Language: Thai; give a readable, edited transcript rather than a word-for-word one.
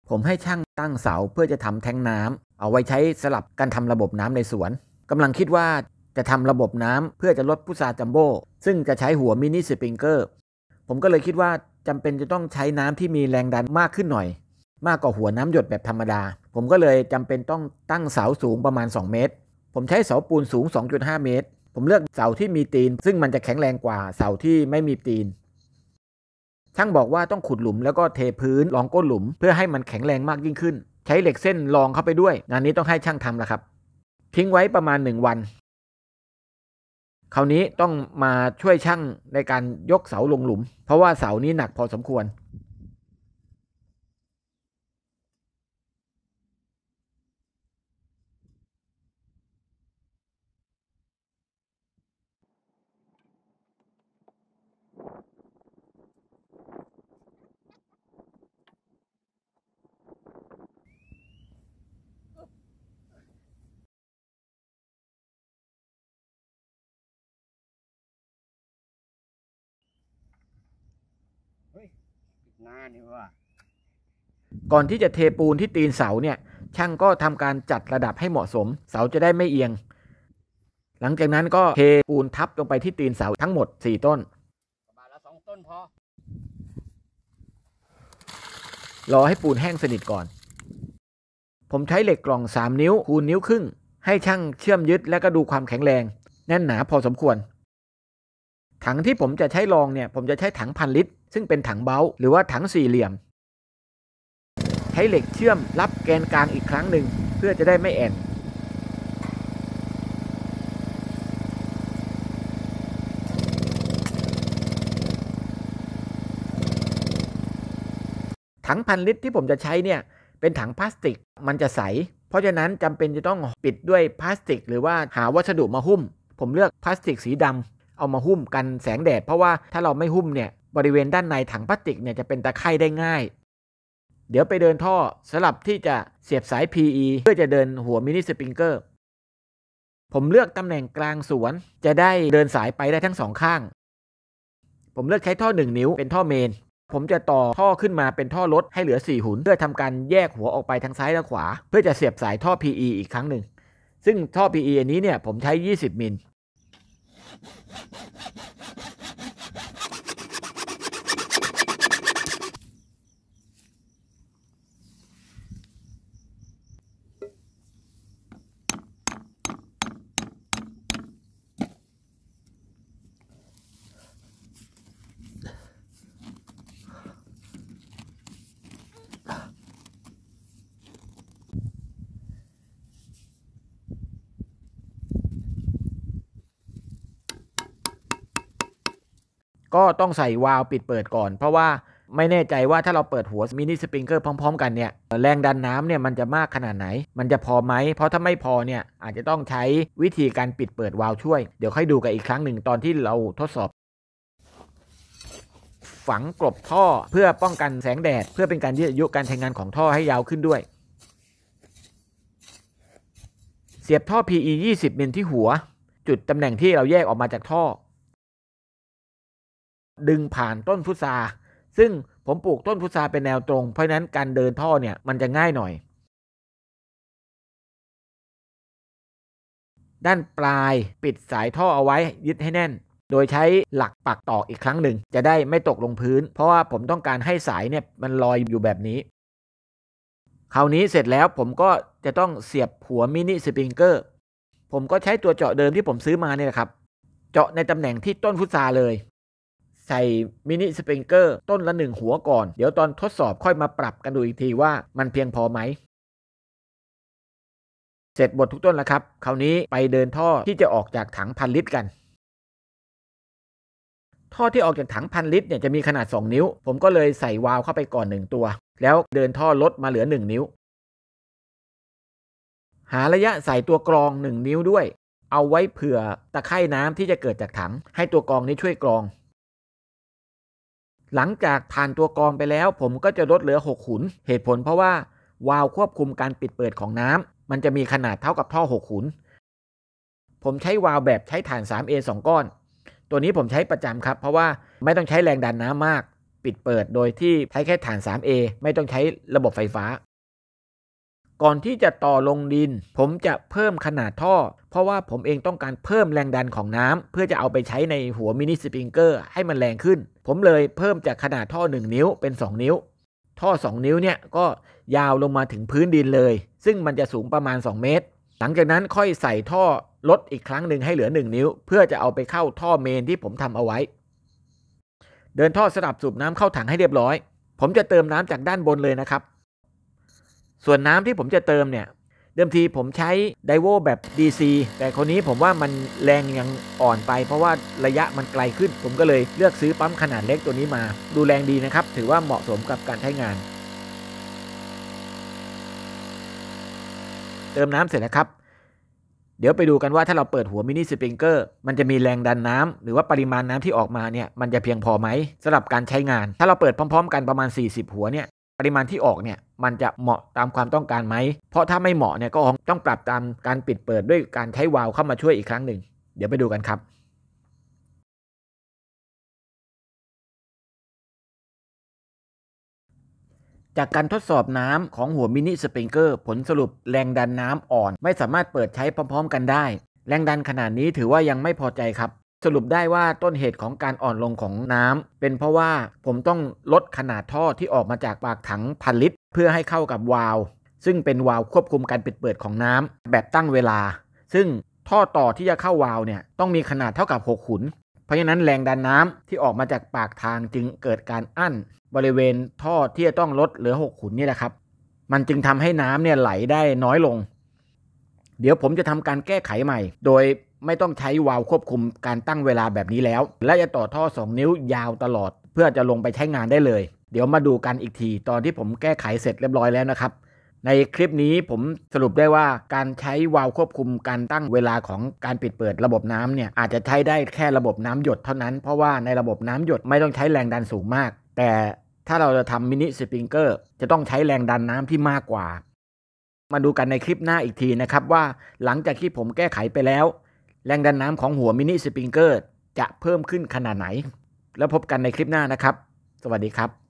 ผมให้ช่างตั้งเสาเพื่อจะทำแท้งน้ำเอาไว้ใช้สลับการทำระบบน้ำในสวนกำลังคิดว่าจะทำระบบน้ำเพื่อจะลดพุทราจัมโบ้ซึ่งจะใช้หัวมินิสปริงเกอร์ผมก็เลยคิดว่าจำเป็นจะต้องใช้น้ำที่มีแรงดันมากขึ้นหน่อยมากกว่าหัวน้ำหยดแบบธรรมดาผมก็เลยจำเป็นต้องตั้งเสาสูงประมาณ2 เมตรผมใช้เสาปูนสูง 2.5 เมตรผมเลือกเสาที่มีตีนซึ่งมันจะแข็งแรงกว่าเสาที่ไม่มีตีนช่างบอกว่าต้องขุดหลุมแล้วก็เทพื้นรองก้นหลุมเพื่อให้มันแข็งแรงมากยิ่งขึ้นใช้เหล็กเส้นรองเข้าไปด้วยงานนี้ต้องให้ช่างทำละครับทิ้งไว้ประมาณ1 วันคราวนี้ต้องมาช่วยช่างในการยกเสาลงหลุมเพราะว่าเสานี้หนักพอสมควรหน้านี่ว่าก่อนที่จะเทปูนที่ตีนเสาเนี่ยช่างก็ทำการจัดระดับให้เหมาะสมเสาจะได้ไม่เอียงหลังจากนั้นก็เทปูนทับลงไปที่ตีนเสาทั้งหมด4 ต้นประมาณละ2 ต้นพอรอให้ปูนแห้งสนิทก่อนผมใช้เหล็กกล่อง3 นิ้วคูณ1.5 นิ้วให้ช่างเชื่อมยึดและก็ดูความแข็งแรงแน่นหนาพอสมควรถังที่ผมจะใช้รองเนี่ยผมจะใช้ถัง1,000 ลิตรซึ่งเป็นถังเบ้าหรือว่าถัง4 เหลี่ยมใช้เหล็กเชื่อมรับแกนกลางอีกครั้งหนึ่งเพื่อจะได้ไม่แอนถัง1,000 ลิตรที่ผมจะใช้เนี่ยเป็นถังพลาสติกมันจะใสเพราะฉะนั้นจำเป็นจะต้องปิดด้วยพลาสติกหรือว่าหาวัสดุมาหุ้มผมเลือกพลาสติกสีดำเอามาหุ้มกันแสงแดดเพราะว่าถ้าเราไม่หุ้มเนี่ยบริเวณด้านในถังพลาสติกเนี่ยจะเป็นตะไคร่ได้ง่ายเดี๋ยวไปเดินท่อสลับที่จะเสียบสาย PE เพื่อจะเดินหัวมินิสปริงเกอร์ผมเลือกตำแหน่งกลางสวนจะได้เดินสายไปได้ทั้ง2 ข้างผมเลือกใช้ท่อ1 นิ้วเป็นท่อเมนผมจะต่อท่อขึ้นมาเป็นท่อรถให้เหลือ4 หุ่นเพื่อทำการแยกหัวออกไปทางซ้ายและขวาเพื่อจะเสียบสายท่อ PE อีกครั้งหนึ่งซึ่งท่อ PE อันนี้เนี่ยผมใช้20 มิลก็ต้องใส่วาล์วปิดเปิดก่อนเพราะว่าไม่แน่ใจว่าถ้าเราเปิดหัวมินิสปริงเกอร์พร้อมๆกันเนี่ยแรงดันน้ำเนี่ยมันจะมากขนาดไหนมันจะพอไหมเพราะถ้าไม่พอเนี่ยอาจจะต้องใช้วิธีการปิดเปิดวาล์วช่วยเดี๋ยวค่อยดูกันอีกครั้งหนึ่งตอนที่เราทดสอบฝังกลบท่อเพื่อป้องกันแสงแดดเพื่อเป็นการยืดอายุการใช้งานของท่อให้ยาวขึ้นด้วยเสียบท่อ PE 20 มิลที่หัวจุดตำแหน่งที่เราแยกออกมาจากท่อดึงผ่านต้นพุทราซึ่งผมปลูกต้นพุทราเป็นแนวตรงเพราะฉะนั้นการเดินท่อเนี่ยมันจะง่ายหน่อยด้านปลายปิดสายท่อเอาไว้ยึดให้แน่นโดยใช้หลักปักตอกอีกครั้งหนึ่งจะได้ไม่ตกลงพื้นเพราะว่าผมต้องการให้สายเนี่ยมันลอยอยู่แบบนี้คราวนี้เสร็จแล้วผมก็จะต้องเสียบหัวมินิสปริงเกอร์ผมก็ใช้ตัวเจาะเดิมที่ผมซื้อมาเนี่ยครับเจาะในตำแหน่งที่ต้นพุทราเลยใส่มินิสปริงเกอร์ต้นละ1 หัวก่อนเดี๋ยวตอนทดสอบค่อยมาปรับกันดูอีกทีว่ามันเพียงพอไหมเสร็จหมดทุกต้นแล้วครับคราวนี้ไปเดินท่อที่จะออกจากถัง1,000 ลิตรกันท่อที่ออกจากถัง1,000 ลิตรเนี่ยจะมีขนาด2 นิ้วผมก็เลยใส่วาล์วเข้าไปก่อน1 ตัวแล้วเดินท่อลดมาเหลือ1 นิ้วหาระยะใส่ตัวกรอง1 นิ้วด้วยเอาไว้เผื่อตะไคร่น้ำที่จะเกิดจากถังให้ตัวกรองนี้ช่วยกรองหลังจากผ่านตัวกรองไปแล้วผมก็จะลดเหลือ6 หุนเหตุผลเพราะว่าวาล์วควบคุมการปิดเปิดของน้ำมันจะมีขนาดเท่ากับท่อ6 หุนผมใช้วาล์วแบบใช้ถ่าน 3A 2 ก้อนตัวนี้ผมใช้ประจำครับเพราะว่าไม่ต้องใช้แรงดันน้ำมากปิดเปิดโดยที่ใช้แค่ฐาน 3A ไม่ต้องใช้ระบบไฟฟ้าก่อนที่จะต่อลงดินผมจะเพิ่มขนาดท่อเพราะว่าผมเองต้องการเพิ่มแรงดันของน้ำเพื่อจะเอาไปใช้ในหัวมินิสปริงเกอร์ให้มันแรงขึ้นผมเลยเพิ่มจากขนาดท่อ1นิ้วเป็น2นิ้วท่อ2นิ้วเนี่ยก็ยาวลงมาถึงพื้นดินเลยซึ่งมันจะสูงประมาณ2เมตรหลังจากนั้นค่อยใส่ท่อลดอีกครั้งหนึ่งให้เหลือ1นิ้วเพื่อจะเอาไปเข้าท่อเมนที่ผมทำเอาไว้เดินท่อสลับสูบน้ำเข้าถังให้เรียบร้อยผมจะเติมน้ำจากด้านบนเลยนะครับส่วนน้ำที่ผมจะเติมเนี่ยเดิมทีผมใช้ไดโวแบบ DC แต่คนนี้ผมว่ามันแรงยังอ่อนไปเพราะว่าระยะมันไกลขึ้นผมก็เลยเลือกซื้อปั๊มขนาดเล็กตัวนี้มาดูแรงดีนะครับถือว่าเหมาะสมกับการใช้งานเติมน้ำเสร็จแล้วครับเดี๋ยวไปดูกันว่าถ้าเราเปิดหัวมินิสปริงเกอร์มันจะมีแรงดันน้ำหรือว่าปริมาณน้ำที่ออกมาเนี่ยมันจะเพียงพอไหมสำหรับการใช้งานถ้าเราเปิดพร้อมๆกันประมาณ40หัวเนี่ยปริมาณที่ออกเนี่ยมันจะเหมาะตามความต้องการไหมเพราะถ้าไม่เหมาะเนี่ยก็ต้องปรับตามการปิดเปิดด้วยการใช้วาล์วเข้ามาช่วยอีกครั้งหนึ่งเดี๋ยวไปดูกันครับจากการทดสอบน้ำของหัวมินิสปริงเกอร์ผลสรุปแรงดันน้ำอ่อนไม่สามารถเปิดใช้พร้อมๆกันได้แรงดันขนาดนี้ถือว่ายังไม่พอใจครับสรุปได้ว่าต้นเหตุของการอ่อนลงของน้ำเป็นเพราะว่าผมต้องลดขนาดท่อที่ออกมาจากปากถัง1,000 ลิตรเพื่อให้เข้ากับวาล์วซึ่งเป็นวาล์วควบคุมการปิดเปิดของน้ำแบบตั้งเวลาซึ่งท่อต่อที่จะเข้าวาล์วเนี่ยต้องมีขนาดเท่ากับ6ขุนเพราะฉะนั้นแรงดันน้ำที่ออกมาจากปากทางจึงเกิดการอั้นบริเวณท่อที่จะต้องลดเหลือ6ขุนนี่แหละครับมันจึงทำให้น้ำเนี่ยไหลได้น้อยลงเดี๋ยวผมจะทำการแก้ไขใหม่โดยไม่ต้องใช้วาล์วควบคุมการตั้งเวลาแบบนี้แล้วและจะต่อท่อ2นิ้วยาวตลอดเพื่อจะลงไปใช้งานได้เลยเดี๋ยวมาดูกันอีกทีตอนที่ผมแก้ไขเสร็จเรียบร้อยแล้วนะครับในคลิปนี้ผมสรุปได้ว่าการใช้วาล์วควบคุมการตั้งเวลาของการปิดเปิดระบบน้ำเนี่ยอาจจะใช้ได้แค่ระบบน้ำหยดเท่านั้นเพราะว่าในระบบน้ำหยดไม่ต้องใช้แรงดันสูงมากแต่ถ้าเราจะทำมินิสปริงเกอร์จะต้องใช้แรงดันน้ำที่มากกว่ามาดูกันในคลิปหน้าอีกทีนะครับว่าหลังจากที่ผมแก้ไขไปแล้วแรงดันน้ำของหัวมินิสปริงเกอร์จะเพิ่มขึ้นขนาดไหนแล้วพบกันในคลิปหน้านะครับสวัสดีครับ